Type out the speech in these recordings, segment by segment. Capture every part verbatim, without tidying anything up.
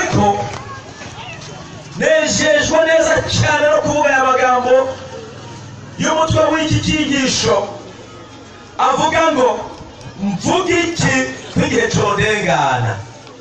ariko nejejwe neza cyane no kuvuga aya magambo y'umutwe w'iki cyigisho avuga ngo mvuga iki kw'igihe cyondengana.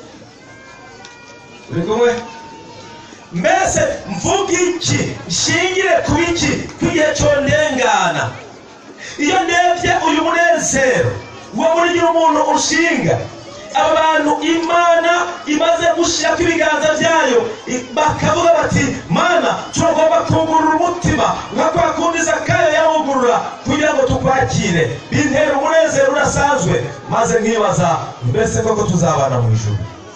uri kumwe? mbese mvuga iki nshingire ku iki kw'igihe cyondengana. iyo ndebye uyu munezero wo muri gira umuntu ushinga aba bantu Imana imaze gushirako ibiganza byayo bakavuga bati Mana turagomba kugurura umutima nka kwa kundi Zakayo yawugurura kugira ngo tukwakire, bintera umunezero udasanzwe maze nkibaza mbese koko tuzabana mu ijuru.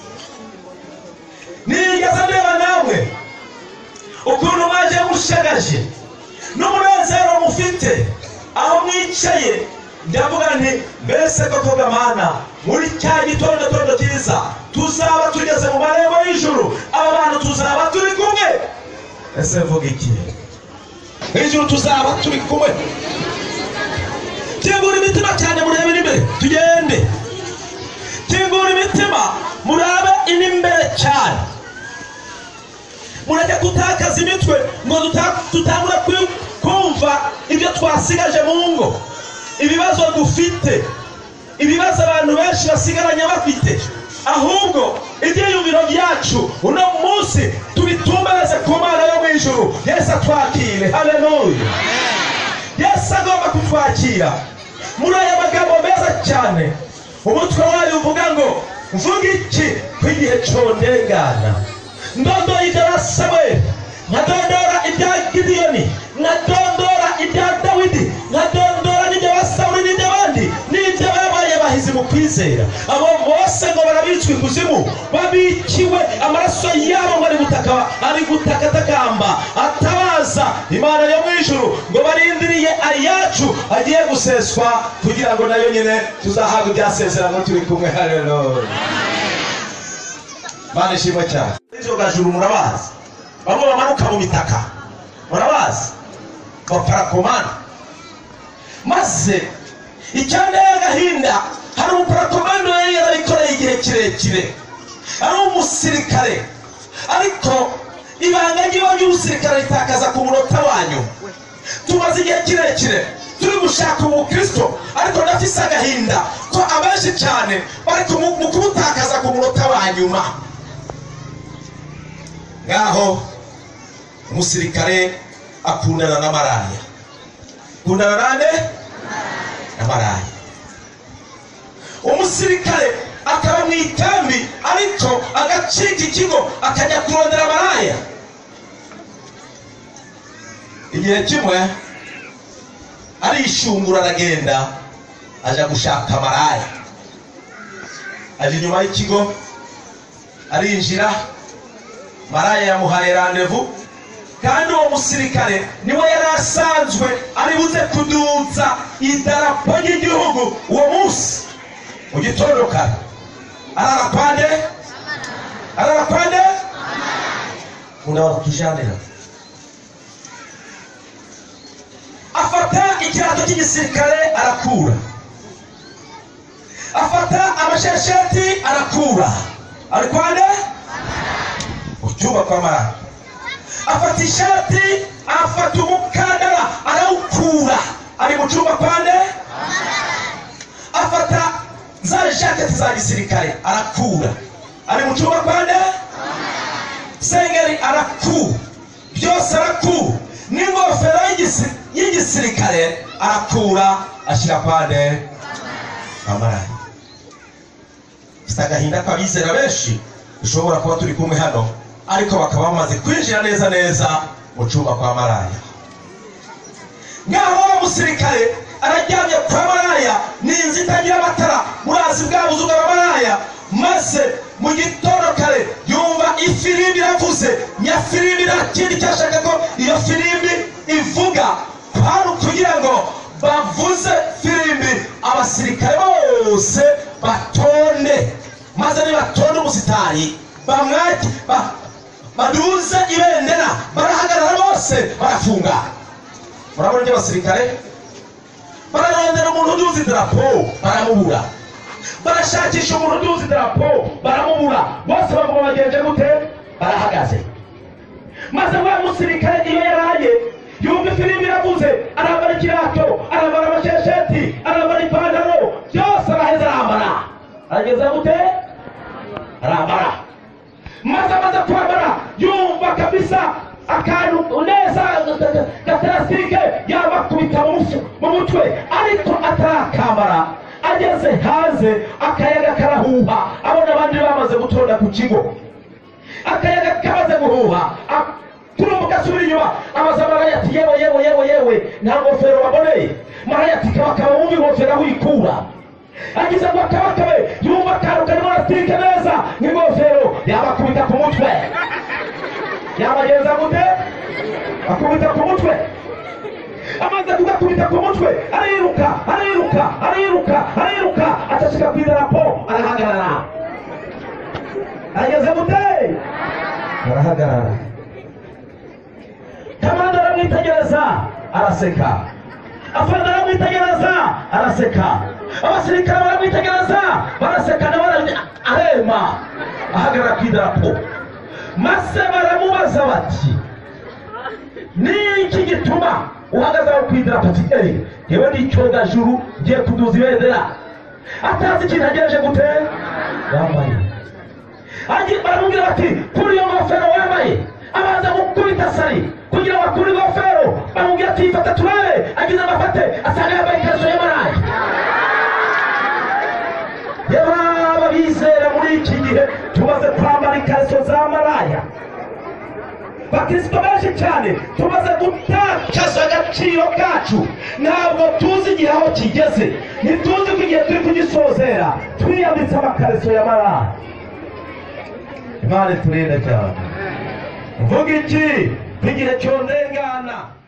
nigeze ndeba namwe ukuntu mwaje mushagaje n'umunezero mufite aho mwicaye, ndavuga nti mbese koko Mana muri cya gitondo tondo cyiza tuzaba tugeze mu marembo y'ijuru, aba bantu tuzaba turi kumwe. ese vuga iki? ijuru tuzaba turi kumwe. kingura imitima cyane murebe imbere tugende. kingura imitima murabe imbere cyane, mureke kutakaza imitwe ngo tutangura kumva ibyo twasigaje mu ngo, ibibazo dufite, ibibazo abantu benshi basigaranye bafite, ahubwo ibyiyumviro byacu uno munsi tubitumbereze ku Mana yo mu ijuru. Yesu atwakire. Haleluya. Yesu agomba kutwakira. muri aya magambo meza cyane umutwe wayo uvuga ngo mvuga iki kw'igihe cyondengana. ndondora ibya Samweli, nkadondora ibya Gideyoni, nkadondora ibya Dawidi, nkadondora n'ibya Sawuli n'ibindi n'ibyo babaye bahizi mu kwizera. abo bose ngo barabitswe ikuzimu, babikiwe amaraso yabo ngo ari gutaka ari gutakatakamba atabaza Imana yo mu ijuru, ngo barindiriye ayacu agiye guseswa kugira ngo nayo nyine tuzahabwe ibyasezerano turi kumwe. Haleluya. Mana ishimwe cyane. izo gajuru murabazi, bamwe bamanuka mu mitaka murabazi baparakomana, maze icyane y'agahinda hari umuparakomando yari yarabikoreye igihe kirekire, ari umusirikare, ariko ibanga ry'umusirikare ritakaza ku munota wanyu. tumaze igihe kirekire turi gushaka ubukristo, ariko ndafise agahinda ko abenshi cyane bari mu kubutakaza ku munota wa nyuma. ngaho umusirikare akundana na maraya, akundana nande na maraya. umusirikare akaba mu ikambi, ariko agacika ikigo akajya kurondera maraya. igihe kimwe arishungura aragenda aja gushaka maraya, aje inyuma y'ikigo arinjira, maraya yamuhaye randevu, kandi uwo musirikare niwe yari asanzwe ari buze kuduza idarapo ry'igihugu uwo munsi mu gitondo kare. arara pande arara pande unaona kujanira, afata ikirato cy'igisirikare arakura, afata amashesheti arakura, ari kwande ucyuba kwa maraya, afata ishati, afata umukandara arawukura, ari mu cyumba kwande, afata za jaketi za gisirikare arakura, ari mu cyumba kwande, sengeri arakura, byose arakura, n'ingofero y'igisirikare arakura ashyira kwande amaraya. Stagahinda kwa bizera benshi ushobora kuba turi kumwe hano, ariko bakaba bamaze kwinjira neza neza mu cyumba kwa maraya. ngaho umusirikare arajyamye kwa maraya, n'inzu itagira amatara, murazi bwa buzu bwa maraya, maze mu gitondo kare yumva ifirimbi iravuze. nyafirimbi nta kindi cyashaka ko iyo firimbi ivuga, kwari kugira ngo bavuze firimbi abasirikare bose batonde, maze nibatonde umusitari bamwaki baduze ibendera, barahagarara bose barafunga. murabona ibyo abasirikare bararondera umuntu uduze idarapo baramubura, barashakisha umuntu uduza idarapo baramubura bose baguma bagenje gute barahagaze maze wa musirikare iyo yaraye yumva ifirimbi iravuze arambara ikirato arambara amashesheti arambara ipantaro byose araheza arambara arageza gute arambara maze amaze kwambara yumva kabisa akantu neza gaterasike yabakubita mu mutwe ariko atarakambara ageze hanze akayaga karahuha abona abandi bamaze gutonda ku kigo akayaga kamaze guhuha turumbuka asubira inyuma amaze maraya ati yewe yewe yewe yewe nta ngofero waboneye maraya ati kabakaba wumva ingofero aho uyikura agize ngo akabakabe yumva akantu karimo arasike neza nk'ingofero yabakubita ku mutwe yabagenza gute akubita ku mutwe amaze kugakubita ku mutwe ariruka ariruka ariruka ariruka atashika ku idarapo arahagarara ageze gute arahagarara kamanda aramwitegereza araseka afande aramwitegereza araseka abasirikare baramwitegereza baraseka nawe arema ahagarara ku idarapo maze baramubaza bati niki gituma uhagaze aho ku idarapo ati eee yewe ni icyogajuru ngiye kuduza ibendera atazi ikintu agejeje gute yambaye baramubwira bati kuri iyo ngofero wambaye abanza gukubita sari kugira ngo akure ingofero baramubwira ati yifata turare agize amafate asanga yambaye ikariso y'amarayi yaba bizera muri iki gihe tumaze kwambara ikariso z'amaraya bakristo benshi cyane tumaze gutakaza agaciro kacu ntabwo tuzi igihe aho kigeze ntituzi ko igihe turi kugisozera twiyambitse amakariso y'amaraya Imana turinde cyane mvuga iki igihe cyondengana